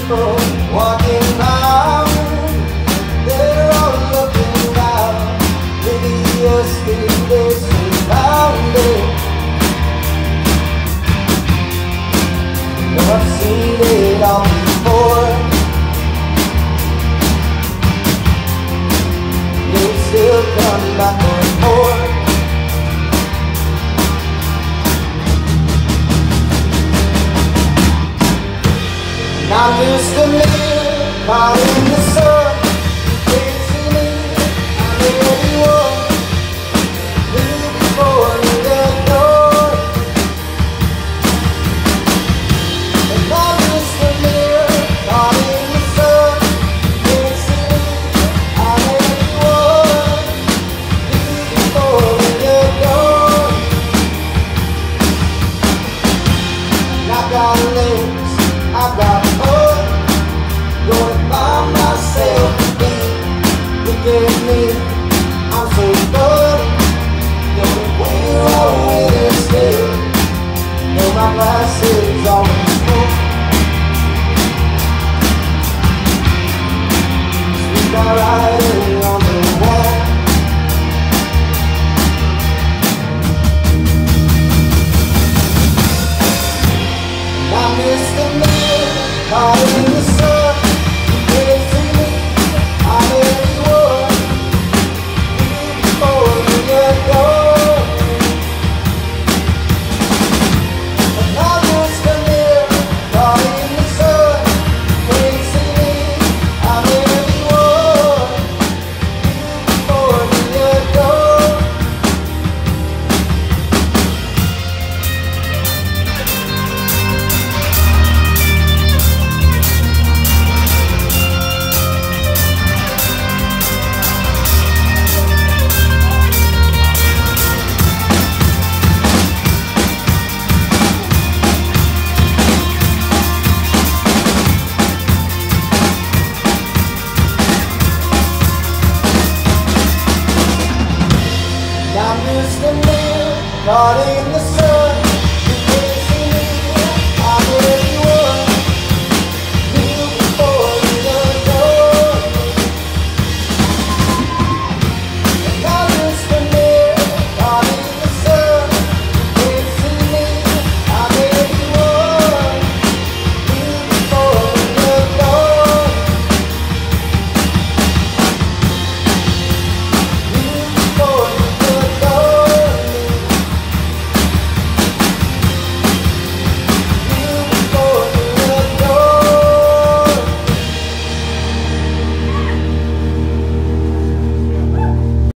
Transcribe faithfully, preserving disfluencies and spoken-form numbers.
people walking round, they're all looking down. Maybe you're still there surrounded. I've seen it all before. You'll still come back for more. Not just a man caught in the sun.